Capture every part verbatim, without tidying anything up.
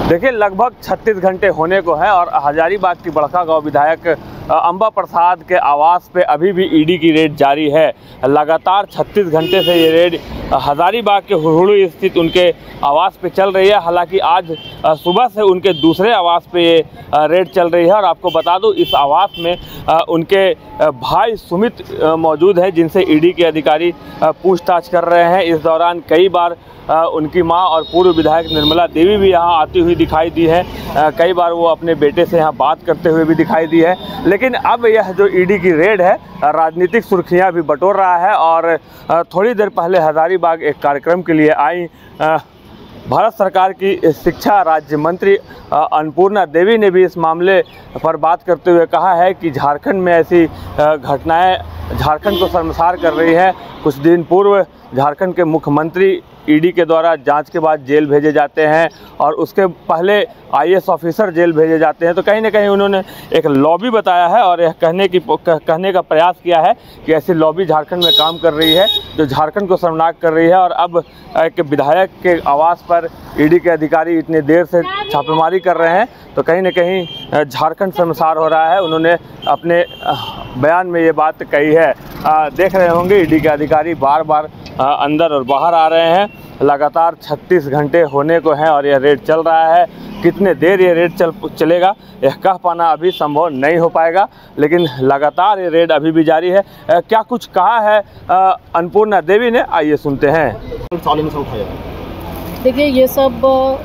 देखिए, लगभग छत्तीस घंटे होने को है और हजारीबाग की बड़कागांव विधायक अंबा प्रसाद के आवास पे अभी भी ईडी की रेड जारी है। लगातार छत्तीस घंटे से ये रेड हजारीबाग के हुड़हुड़ी स्थित उनके आवास पे चल रही है। हालांकि आज सुबह से उनके दूसरे आवास पे ये रेड चल रही है और आपको बता दूं, इस आवास में उनके भाई सुमित मौजूद हैं, जिनसे ईडी के अधिकारी पूछताछ कर रहे हैं। इस दौरान कई बार उनकी मां और पूर्व विधायक निर्मला देवी भी यहां आती हुई दिखाई दी है। कई बार वो अपने बेटे से यहां बात करते हुए भी दिखाई दी है। लेकिन अब यह जो ईडी की रेड है राजनीतिक सुर्खियां भी बटोर रहा है और थोड़ी देर पहले हजारीबाग एक कार्यक्रम के लिए आई भारत सरकार की शिक्षा राज्य मंत्री अन्नपूर्णा देवी ने भी इस मामले पर बात करते हुए कहा है कि झारखंड में ऐसी घटनाएं झारखंड को शर्मसार कर रही है। कुछ दिन पूर्व झारखंड के मुख्यमंत्री ईडी के द्वारा जांच के बाद जेल भेजे जाते हैं और उसके पहले आईएएस ऑफिसर जेल भेजे जाते हैं। तो कहीं ना कहीं उन्होंने एक लॉबी बताया है और यह कहने की कहने का प्रयास किया है कि ऐसी लॉबी झारखंड में काम कर रही है जो झारखंड को शर्मनाक कर रही है। और अब एक विधायक के आवास पर ईडी के अधिकारी इतनी देर से छापेमारी कर रहे हैं तो कहीं ना कहीं झारखंड शर्मसार हो रहा है। उन्होंने अपने बयान में ये बात कही है। आ, देख रहे होंगे ईडी के अधिकारी बार बार आ, अंदर और बाहर आ रहे हैं। लगातार छत्तीस घंटे होने को हैं और यह रेड चल रहा है। कितने देर ये रेड चल चलेगा यह कह पाना अभी संभव नहीं हो पाएगा, लेकिन लगातार ये रेड अभी भी जारी है। आ, क्या कुछ कहा है अन्नपूर्णा देवी ने, आइए सुनते हैं। देखिए, ये सब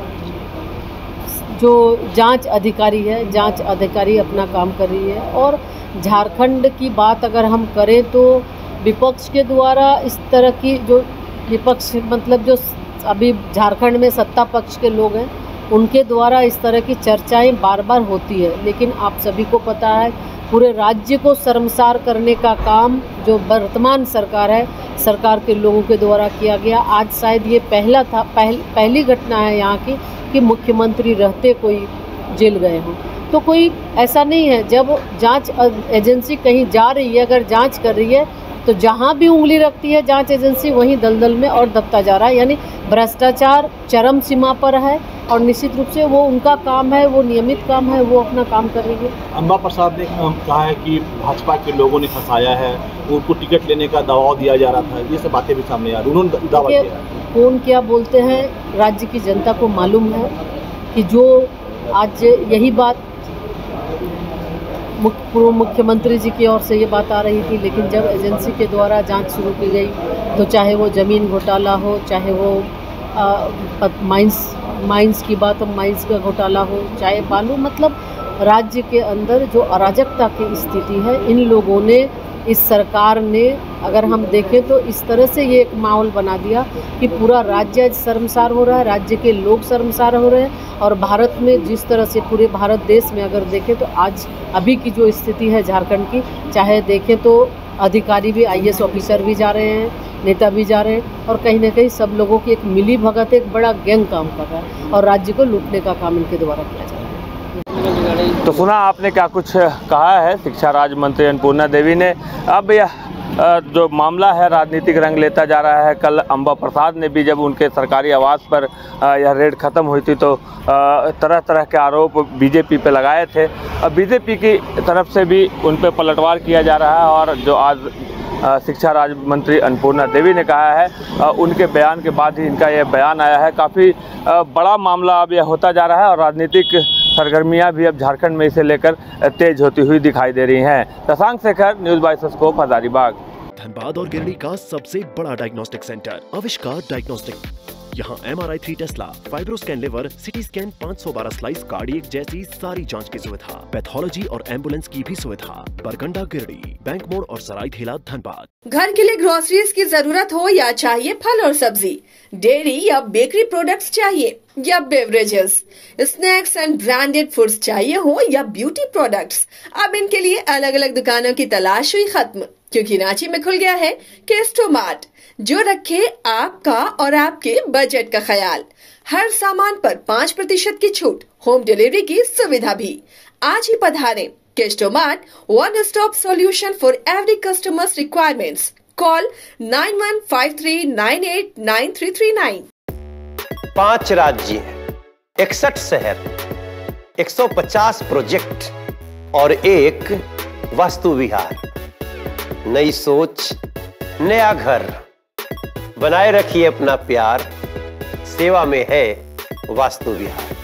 जो जांच अधिकारी है, जांच अधिकारी अपना काम कर रही है और झारखंड की बात अगर हम करें तो विपक्ष के द्वारा इस तरह की जो विपक्ष मतलब जो अभी झारखंड में सत्ता पक्ष के लोग हैं उनके द्वारा इस तरह की चर्चाएं बार बार होती है। लेकिन आप सभी को पता है पूरे राज्य को शर्मसार करने का काम जो वर्तमान सरकार है, सरकार के लोगों के द्वारा किया गया। आज शायद ये पहला था पहल, पहली घटना है यहाँ की कि मुख्यमंत्री रहते कोई जेल गए हों। तो कोई ऐसा नहीं है, जब जांच एजेंसी कहीं जा रही है, अगर जांच कर रही है तो जहां भी उंगली रखती है जांच एजेंसी वहीं दलदल में और दबता जा रहा है। यानी भ्रष्टाचार चरम सीमा पर है और निश्चित रूप से वो उनका काम है, वो नियमित काम है, वो अपना काम कर रही है। अंबा प्रसाद ने कहा है कि भाजपा के लोगों ने फंसाया है, उनको टिकट लेने का दबाव दिया जा रहा था। ये सब बातें भी सामने आ रही, उन्होंने दावा किया। कौन क्या बोलते हैं, राज्य की जनता को मालूम है कि जो आज यही बात पूर्व मुख्यमंत्री जी की ओर से ये बात आ रही थी, लेकिन जब एजेंसी के द्वारा जांच शुरू की गई तो चाहे वो ज़मीन घोटाला हो, चाहे वो आ, माइंस माइंस की बात हो, माइंस का घोटाला हो, चाहे बालू, मतलब राज्य के अंदर जो अराजकता की स्थिति है, इन लोगों ने, इस सरकार ने, अगर हम देखें तो इस तरह से ये एक माहौल बना दिया कि पूरा राज्य आज शर्मसार हो रहा है, राज्य के लोग शर्मसार हो रहे हैं। और भारत में जिस तरह से पूरे भारत देश में अगर देखें तो आज अभी की जो स्थिति है झारखंड की, चाहे देखें तो अधिकारी भी, आईएएस ऑफिसर भी जा रहे हैं, नेता भी जा रहे हैं और कहीं ना कहीं सब लोगों की एक मिली भगत, एक बड़ा गैंग काम कर रहा है और राज्य को लूटने का काम इनके द्वारा किया जा रहा है। तो सुना आपने क्या कुछ कहा है शिक्षा राज्य मंत्री अन्नपूर्णा देवी ने। अब यह जो मामला है राजनीतिक रंग लेता जा रहा है। कल अंबा प्रसाद ने भी जब उनके सरकारी आवास पर यह रेड ख़त्म हुई थी तो तरह तरह के आरोप बीजेपी पे लगाए थे। अब बीजेपी की तरफ से भी उन पर पलटवार किया जा रहा है और जो आज शिक्षा राज्य मंत्री अन्नपूर्णा देवी ने कहा है, उनके बयान के बाद ही इनका यह बयान आया है। काफ़ी बड़ा मामला अब यह होता जा रहा है और राजनीतिक सरगर्मियां भी अब झारखंड में इसे लेकर तेज होती हुई दिखाई दे रही हैं। Shashank Shekhar, news by Scope, Hazaribagh. Dhanbad और गिरडी का सबसे बड़ा डायग्नोस्टिक सेंटर आविष्कार डायग्नोस्टिक। यहाँ M R I three tesla, fibroscan liver, CT scan पाँच सौ बारह स्लाइस कार्डियक जैसी सारी जांच की सुविधा, पैथोलॉजी और एम्बुलेंस की भी सुविधा। बरगंडा गिरडी, बैंक मोड़ और सराय ठेला धनबाद। घर के लिए ग्रोसरीज की जरूरत हो या चाहिए फल और सब्जी, डेयरी या बेकरी प्रोडक्ट्स चाहिए या beverages, snacks and branded foods चाहिए हो या ब्यूटी प्रोडक्ट्स, अब इनके लिए अलग अलग दुकानों की तलाश हुई खत्म, क्योंकि रांची में खुल गया है केस्टो मार्ट, जो रखे आपका और आपके बजट का ख्याल। हर सामान पर पाँच प्रतिशत की छूट, होम डिलीवरी की सुविधा भी। आज ही पधारें Kesto Mart, one stop solution for every customers requirements. Call nine one five three nine eight nine three three nine. पांच राज्य, इकसठ शहर, एक सौ पचास प्रोजेक्ट और एक वास्तु विहार। नई सोच, नया घर। बनाए रखिए अपना प्यार, सेवा में है वास्तु विहार।